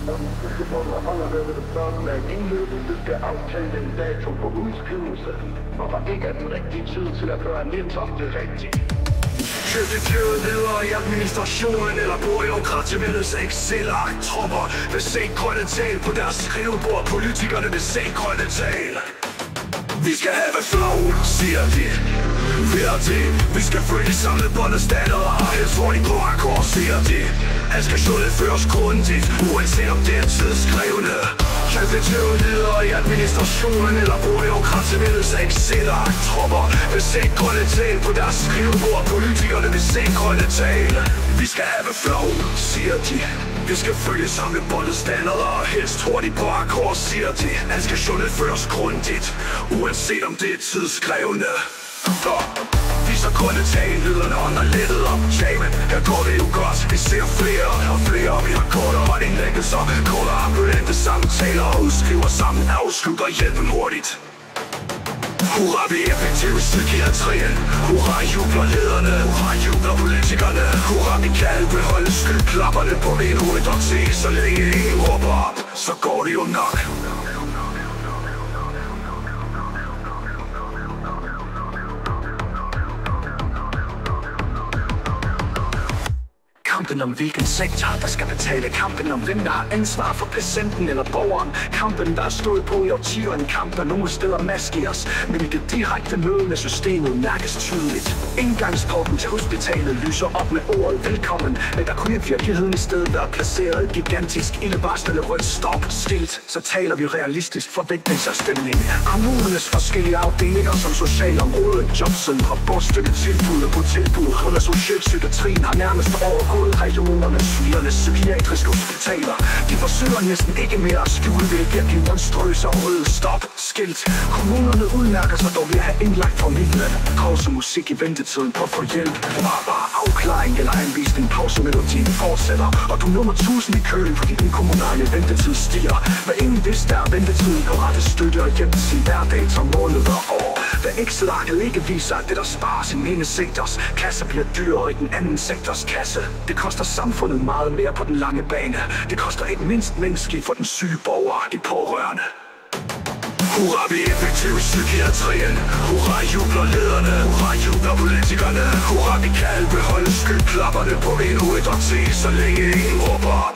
Allerede starten af indlæggelse skal aftale en dato på udskrivelse, og der ikke er den rigtige tid til at gøre netop det rigtige. Djøficerede ledere i administrationen, eller bureaukrativældets excel-ark-tropper vil se grønne tale på deres skrivebord. Politikerne vil se grønne tale. Vi skal have flow, siger de. Hver det, vi skal følge samlebåndet, standarder og helst hurtigt på akkord, siger de. Alt skal føres grundigt, uanset om det er tidskrevende. Djøficerede ledere i administrationen, eller bureaukrativældets excel-ark-tropper vil se grønne tale på deres skrivebord. Politikerne vil se grønne tale. Vi skal have flow, siger de. Vi skal følge samlebåndet, standarder og helst hurtigt på akkord, siger de. Alt skal føres grundigt, uanset om det er tidsskrevne. Viser grønne tale, lyderne ånder lettet op. Jamen, her går det jo godt. Vi ser flere og flere. Vi har kortere indlæggelser, kortere ambulante samtaler og udskriver sammen, afslutter hjælpen hurtigt. Hurra, vi er effektive i psykiatrien. Hurra, jubler lederne. Hurra, jubler politikerne. Hurra, vi kan beholde skyklapperne på endnu et årti. Så længe ingen råber op, så går det jo nok. Kampen om hvilken sektor, der skal betale. Kampen om hvem, der har ansvar for patienten eller borgeren. Kampen, der er stået på i årtier. En kamp, der nogle steder maskeres, men i det direkte møde med systemet mærkes tydeligt. Indgangsporten til hospitalet lyser op med ordet velkommen, men der kunne i virkeligheden i stedet være placeret et gigantisk ildevarslende rødt stop-skilt. Så taler vi realistisk forventningsafstemning. Kommunernes forskellige afdelinger som socialområdet, jobcenter, bostøtte, tilbud og på tilbud. Under socialpsykiatrien har nærmest overgået regionerne, sygerne, psykiatriske hospitaler. De forsøger næsten ikke mere at skjule hvilke de monstrøse og røde stop-skilt. Kommunerne udmærker sig dog ved at have indlagt familien. Pause musik i ventetiden på at få hjælp. Bare afklaring eller anvisning. Pausemelodien fortsætter, og du nummer 1000 i køen, fordi den kommunale ventetid stiger. Hvad ingen vidste er ventetiden på rette støtte og hjælp sin hverdag som måneder og år. Da Excel-arket ikke viser, at det der spares i den ene sektors kasse bliver dyrere i den anden sektors kasse. Det koster samfundet meget mere på den lange bane. Det koster ikke mindst menneskeligt for den syge borger, de pårørende. Hurra, vi er effektive i psykiatrien. Hurra, jubler lederne. Hurra, jubler politikerne. Hurra, vi kan beholde skyklapperne på endnu et årti, så længe ingen råber